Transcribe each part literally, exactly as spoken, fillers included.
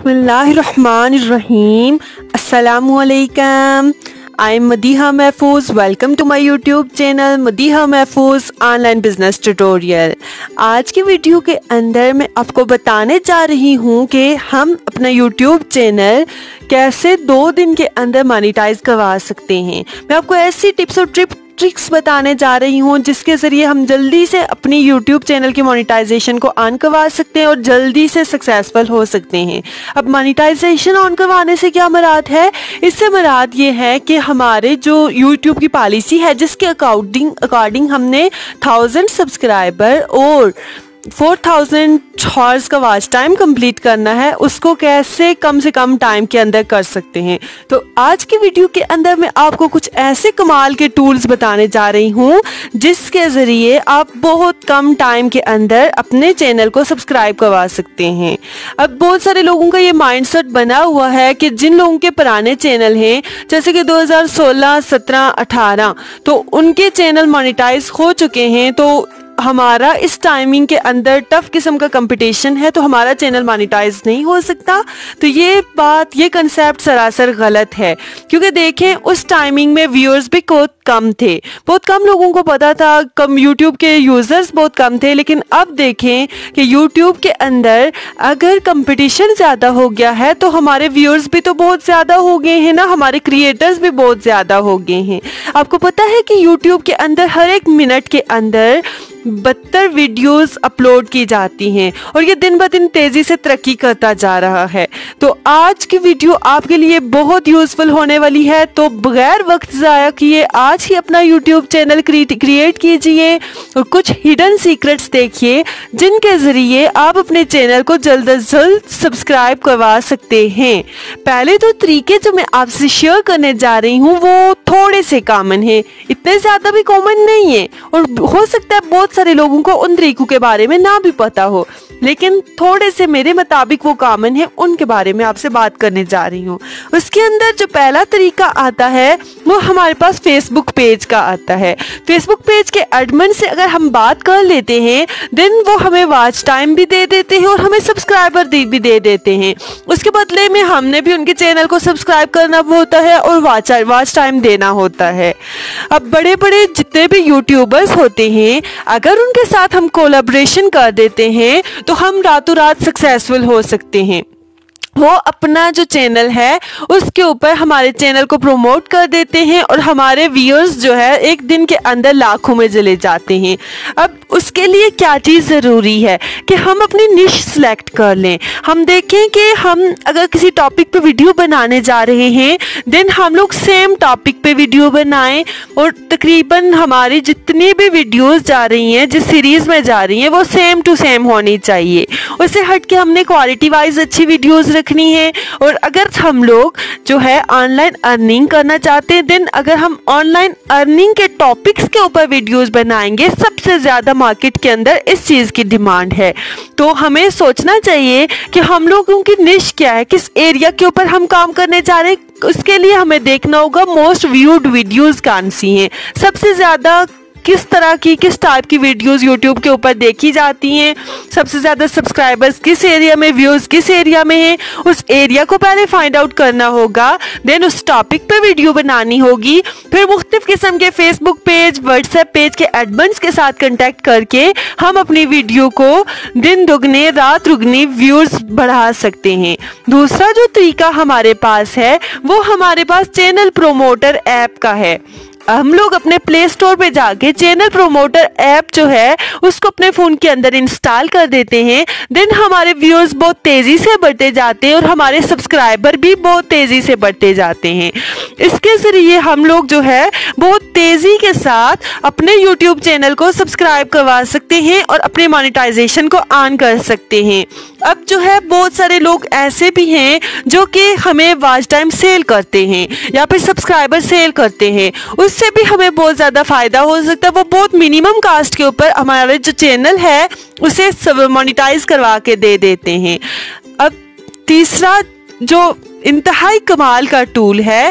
बिस्मिल्लाहिर्रहमानिर्रहीम। अस्सलामुअलैकुम। आई am Madiha Mahfooz. Welcome to my YouTube channel Madiha Mahfooz online business tutorial. आज की वीडियो के अंदर मैं आपको बताने जा रही हूँ कि हम अपना यूट्यूब चैनल कैसे दो दिन के अंदर मोनेटाइज करवा सकते हैं। मैं आपको ऐसी टिप्स और ट्रिप ट्रिक्स बताने जा रही हूँ जिसके ज़रिए हम जल्दी से अपनी यूट्यूब चैनल की मोनेटाइजेशन को ऑन करवा सकते हैं और जल्दी से सक्सेसफुल हो सकते हैं। अब मोनेटाइजेशन ऑन करवाने से क्या मुराद है? इससे मुराद ये है कि हमारे जो यूट्यूब की पॉलिसी है जिसके अकॉर्डिंग अकॉर्डिंग हमने थाउजेंड सब्सक्राइबर और फोर थाउजेंड हॉर्स का वॉच टाइम कंप्लीट करना है, उसको कैसे कम से कम टाइम के अंदर कर सकते हैं। तो आज की वीडियो के अंदर मैं आपको कुछ ऐसे कमाल के टूल्स बताने जा रही हूँ जिसके ज़रिए आप बहुत कम टाइम के अंदर अपने चैनल को सब्सक्राइब करवा सकते हैं। अब बहुत सारे लोगों का ये माइंडसेट बना हुआ है कि जिन लोगों के पुराने चैनल हैं जैसे कि दो हज़ार सोलह, सत्रह, अठारह, तो उनके चैनल मोनेटाइज हो चुके हैं, तो हमारा इस टाइमिंग के अंदर टफ किस्म का कंपटीशन है तो हमारा चैनल मोनेटाइज नहीं हो सकता। तो ये बात ये कंसेप्ट सरासर गलत है, क्योंकि देखें उस टाइमिंग में व्यूअर्स भी बहुत कम थे, बहुत कम लोगों को पता था, कम यूट्यूब के यूज़र्स बहुत कम थे। लेकिन अब देखें कि यूट्यूब के अंदर अगर कंपटीशन ज़्यादा हो गया है तो हमारे व्यूअर्स भी तो बहुत ज़्यादा हो गए हैं ना, हमारे क्रिएटर्स भी बहुत ज़्यादा हो गए हैं। आपको पता है कि यूट्यूब के अंदर हर एक मिनट के अंदर बहत्तर वीडियोस अपलोड की जाती हैं और ये दिन ब दिन तेज़ी से तरक्की करता जा रहा है। तो आज की वीडियो आपके लिए बहुत यूज़फुल होने वाली है, तो बगैर वक्त ज़ाया किए आज ही अपना यूट्यूब चैनल क्रिएट कीजिए और कुछ हिडन सीक्रेट्स देखिए जिनके ज़रिए आप अपने चैनल को जल्द अज जल्द सब्सक्राइब करवा सकते हैं। पहले तो तरीके जो मैं आपसे शेयर करने जा रही हूँ वो थोड़े से कॉमन है, इतने ज़्यादा भी कॉमन नहीं है और हो सकता है बहुत सारे लोगों को उन तरीकों के बारे में ना भी पता हो, लेकिन थोड़े से मेरे मुताबिक वो कॉमन है, उनके बारे में आपसे बात करने जा रही हूँ। उसके अंदर जो पहला तरीका आता है वो हमारे पास फेसबुक पेज का आता है। फेसबुक पेज के एडमिन से अगर हम बात कर लेते हैं देन वो हमें वॉच टाइम भी दे देते हैं और हमें सब्सक्राइबर भी दे देते हैं। उसके बदले में हमने भी उनके चैनल को सब्सक्राइब करना होता है और वॉच वॉच टाइम देना होता है। अब बड़े बड़े जितने भी यूट्यूबर्स होते हैं अगर उनके साथ हम कोलैबोरेशन कर देते हैं तो हम रातों रात सक्सेसफुल हो सकते हैं। वो अपना जो चैनल है उसके ऊपर हमारे चैनल को प्रमोट कर देते हैं और हमारे व्यूअर्स जो है एक दिन के अंदर लाखों में चले जाते हैं। अब उसके लिए क्या चीज़ ज़रूरी है कि हम अपनी निश सेलेक्ट कर लें। हम देखें कि हम अगर किसी टॉपिक पे वीडियो बनाने जा रहे हैं देन हम लोग सेम टॉपिक पे वीडियो बनाएं और तकरीबन हमारी जितनी भी वीडियोस जा रही हैं जिस सीरीज़ में जा रही हैं वो सेम टू सेम होनी चाहिए। उससे हट के हमने क्वालिटी वाइज अच्छी वीडियोस रखनी है। और अगर हम लोग जो है ऑनलाइन अर्निंग करना चाहते हैं देन अगर हम ऑनलाइन अर्निंग के टॉपिक्स के ऊपर वीडियोस बनाएंगे, सबसे ज़्यादा मार्केट के अंदर इस चीज़ की डिमांड है। तो हमें सोचना चाहिए कि हम लोगों की निश क्या है, किस एरिया के ऊपर हम काम करने जा रहे हैं। उसके लिए हमें देखना होगा मोस्ट व्यूड वीडियोस कौन सी हैं, सबसे ज़्यादा किस तरह की किस टाइप की वीडियोस यूट्यूब के ऊपर देखी जाती हैं, सबसे ज़्यादा सब्सक्राइबर्स किस एरिया में, व्यूज़ किस एरिया में हैं, उस एरिया को पहले फाइंड आउट करना होगा। देन उस टॉपिक पे वीडियो बनानी होगी। फिर मुख्तलिफ किस्म के फेसबुक पेज, व्हाट्सएप पेज के एडमिन्स के साथ कंटेक्ट करके हम अपनी वीडियो को दिन दुगने रात दुगनी व्यूज़ बढ़ा सकते हैं। दूसरा जो तरीका हमारे पास है वो हमारे पास चैनल प्रोमोटर ऐप का है। हम लोग अपने प्ले स्टोर पे जाके चैनल प्रोमोटर ऐप जो है उसको अपने फ़ोन के अंदर इंस्टॉल कर देते हैं। देन हमारे व्यूअर्स बहुत तेज़ी से बढ़ते जाते हैं और हमारे सब्सक्राइबर भी बहुत तेज़ी से बढ़ते जाते हैं। इसके ज़रिए हम लोग जो है बहुत तेज़ी के साथ अपने यूट्यूब चैनल को सब्सक्राइब करवा सकते हैं और अपने मोनेटाइजेशन को ऑन कर सकते हैं। अब जो है बहुत सारे लोग ऐसे भी हैं जो कि हमें वॉच टाइम सेल करते हैं या फिर सब्सक्राइबर सेल करते हैं, उससे भी हमें बहुत ज़्यादा फ़ायदा हो सकता है। वो बहुत मिनिमम कास्ट के ऊपर हमारा जो चैनल है उसे मोनेटाइज करवा के दे देते हैं। अब तीसरा जो इंतहाई कमाल का टूल है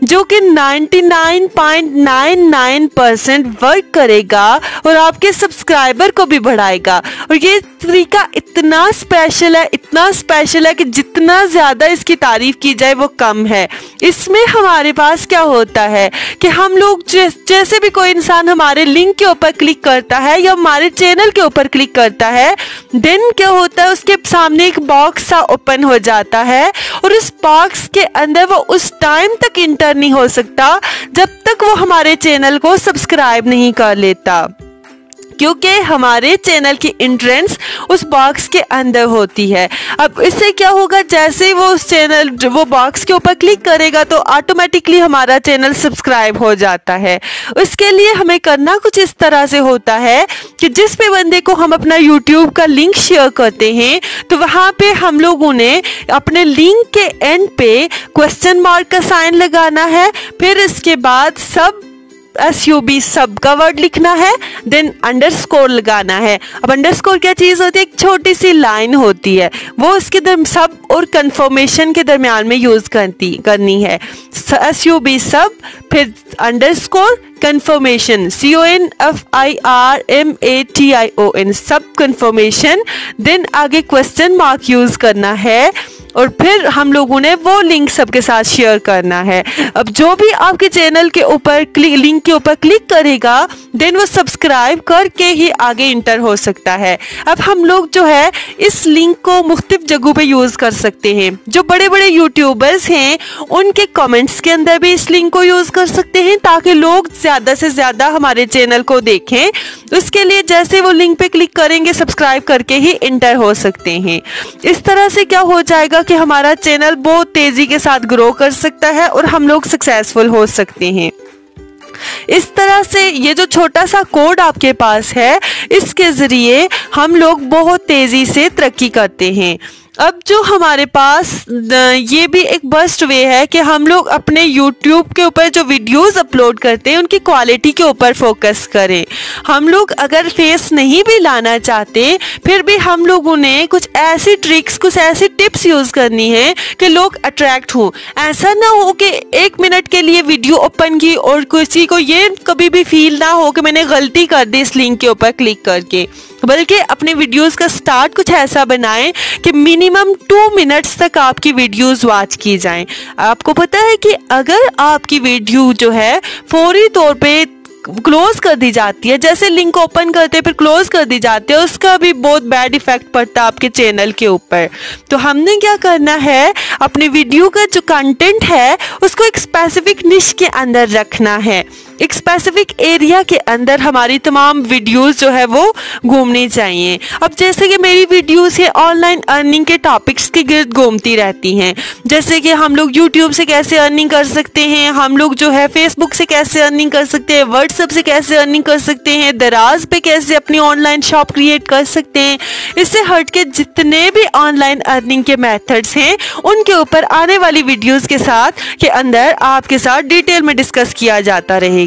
जो कि निन्यानवे point nine nine percent work करेगा और आपके सब्सक्राइबर को भी बढ़ाएगा। और ये तरीका इतना स्पेशल है, इतना स्पेशल है कि जितना ज़्यादा इसकी तारीफ की जाए वो कम है। इसमें हमारे पास क्या होता है कि हम लोग जैसे भी कोई इंसान हमारे लिंक के ऊपर क्लिक करता है या हमारे चैनल के ऊपर क्लिक करता है, देन क्या होता है उसके सामने एक बॉक्स सा ओपन हो जाता है और उस बॉक्स के अंदर वो उस टाइम तक इंटर नहीं हो सकता जब तक वो हमारे चैनल को सब्सक्राइब नहीं कर लेता, क्योंकि हमारे चैनल की एंट्रेंस उस बॉक्स के अंदर होती है। अब इससे क्या होगा, जैसे ही वो उस चैनल वो बॉक्स के ऊपर क्लिक करेगा तो ऑटोमेटिकली हमारा चैनल सब्सक्राइब हो जाता है। उसके लिए हमें करना कुछ इस तरह से होता है कि जिस भी बंदे को हम अपना यूट्यूब का लिंक शेयर करते हैं तो वहाँ पे हम लोगों ने अपने लिंक के एंड पे क्वेश्चन मार्क का साइन लगाना है, फिर इसके बाद सब एस यू बी सब का वर्ड लिखना है, देन अंडरस्कोर लगाना है। अब अंडरस्कोर क्या चीज़ होती है, एक छोटी सी लाइन होती है, वो उसके दर सब और कंफर्मेशन के दरमियान में यूज़ करती करनी है। एस यू बी सब, फिर underscore confirmation, C O N F I R M A T I O N, sub confirmation, then आगे क्वेश्चन मार्क यूज़ करना है और फिर हम लोगों ने वो लिंक सबके साथ शेयर करना है। अब जो भी आपके चैनल के ऊपर क्लिक लिंक के ऊपर क्लिक करेगा देन वो सब्सक्राइब करके ही आगे इंटर हो सकता है। अब हम लोग जो है इस लिंक को मुख्तलिफ जगहों पे यूज़ कर सकते हैं। जो बड़े बड़े यूट्यूबर्स हैं उनके कमेंट्स के अंदर भी इस लिंक को यूज़ कर सकते हैं ताकि लोग ज़्यादा से ज़्यादा हमारे चैनल को देखें। उसके लिए जैसे वो लिंक पे क्लिक करेंगे सब्सक्राइब करके ही इंटर हो सकते हैं। इस तरह से क्या हो जाएगा कि हमारा चैनल बहुत तेजी के साथ ग्रो कर सकता है और हम लोग सक्सेसफुल हो सकते हैं। इस तरह से ये जो छोटा सा कोड आपके पास है इसके ज़रिए हम लोग बहुत तेज़ी से तरक्की करते हैं। अब जो हमारे पास ये भी एक बेस्ट वे है कि हम लोग अपने YouTube के ऊपर जो वीडियोस अपलोड करते हैं उनकी क्वालिटी के ऊपर फोकस करें। हम लोग अगर फेस नहीं भी लाना चाहते फिर भी हम लोगों ने कुछ ऐसी ट्रिक्स कुछ ऐसी टिप्स यूज़ करनी है कि लोग अट्रैक्ट हों। ऐसा ना हो कि एक मिनट के लिए वीडियो ओपन की और किसी को ये कभी भी फील ना हो कि मैंने गलती कर दी इस लिंक के ऊपर क्लिक करके, बल्कि अपने वीडियोस का स्टार्ट कुछ ऐसा बनाएं कि मिनिमम टू मिनट्स तक आपकी वीडियोस वॉच की जाएं। आपको पता है कि अगर आपकी वीडियो जो है फौरी तौर पे क्लोज कर दी जाती है, जैसे लिंक ओपन करते हैं फिर क्लोज कर दी जाती है, उसका भी बहुत बैड इफेक्ट पड़ता है आपके चैनल के ऊपर। तो हमने क्या करना है, अपनी वीडियो का जो कंटेंट है उसको एक स्पेसिफिक निश के अंदर रखना है। एक स्पेसिफिक एरिया के अंदर हमारी तमाम वीडियोस जो है वो घूमनी चाहिए। अब जैसे कि मेरी वीडियोस ये ऑनलाइन अर्निंग के टॉपिक्स के गिर्द घूमती रहती हैं, जैसे कि हम लोग यूट्यूब से कैसे अर्निंग कर सकते हैं, हम लोग जो है फेसबुक से कैसे अर्निंग कर सकते हैं, व्हाट्सएप से कैसे अर्निंग कर सकते हैं, दराज पे कैसे अपनी ऑनलाइन शॉप क्रिएट कर सकते हैं। इससे हट के जितने भी ऑनलाइन अर्निंग के मेथड्स हैं उनके ऊपर आने वाली वीडियोस के साथ के अंदर आपके साथ डिटेल में डिस्कस किया जाता रहेगा।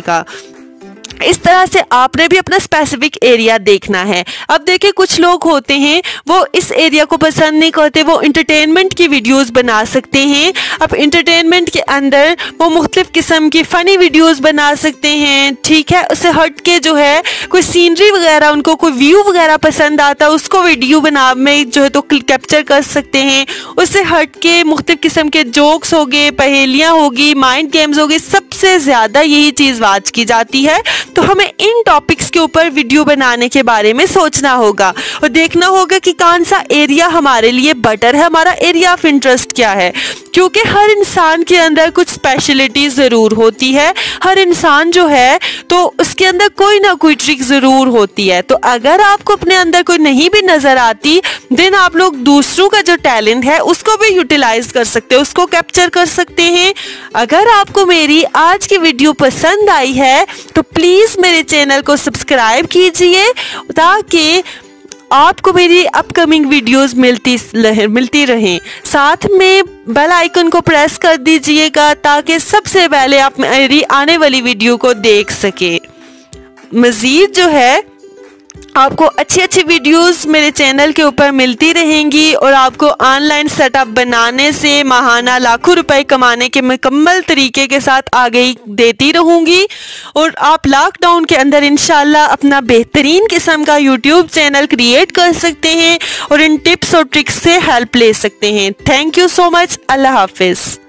इस तरह से आपने भी अपना स्पेसिफिक एरिया देखना है। अब देखिए कुछ लोग होते हैं वो इस एरिया को पसंद नहीं करते, वो इंटरटेनमेंट की वीडियोस बना सकते हैं। अब इंटरटेनमेंट के अंदर वो मुख्तलिफ किस्म की फ़नी वीडियोस बना सकते हैं, ठीक है। उससे हट के जो है कोई सीनरी वगैरह उनको कोई व्यू वगैरह पसंद आता है उसको वीडियो बना में जो है तो कैप्चर कर सकते हैं। उससे हट के मुख्तलिफ किस्म के जोक्स हो गए, पहेलियाँ होगी, माइंड गेम्स हो गए, सबसे ज़्यादा यही चीज़ वॉच की जाती है। तो हमें इन टॉपिक्स के ऊपर वीडियो बनाने के बारे में सोचना होगा और देखना होगा कि कौन सा एरिया हमारे लिए बेटर है, हमारा एरिया ऑफ इंटरेस्ट क्या है, क्योंकि हर इंसान के अंदर कुछ स्पेशलिटी ज़रूर होती है। हर इंसान जो है तो उसके अंदर कोई ना कोई ट्रिक ज़रूर होती है। तो अगर आपको अपने अंदर कोई नहीं भी नज़र आती देन आप लोग दूसरों का जो टैलेंट है उसको भी यूटिलाइज कर सकते हैं, उसको कैप्चर कर सकते हैं। अगर आपको मेरी आज की वीडियो पसंद आई है तो प्लीज़ मेरे चैनल को सब्सक्राइब कीजिए ताकि आपको मेरी अपकमिंग वीडियोस मिलती मिलती रहें। साथ में बेल आइकन को प्रेस कर दीजिएगा ताकि सबसे पहले आप मेरी आने वाली वीडियो को देख सके। मज़ीद जो है आपको अच्छी अच्छी वीडियोस मेरे चैनल के ऊपर मिलती रहेंगी और आपको ऑनलाइन सेटअप बनाने से माहाना लाखों रुपए कमाने के मुकम्मल तरीके के साथ आगे देती रहूँगी और आप लॉकडाउन के अंदर इंशाल्लाह अपना बेहतरीन किस्म का यूट्यूब चैनल क्रिएट कर सकते हैं और इन टिप्स और ट्रिक्स से हेल्प ले सकते हैं। Thank you so much. अल्लाह हाफिज़।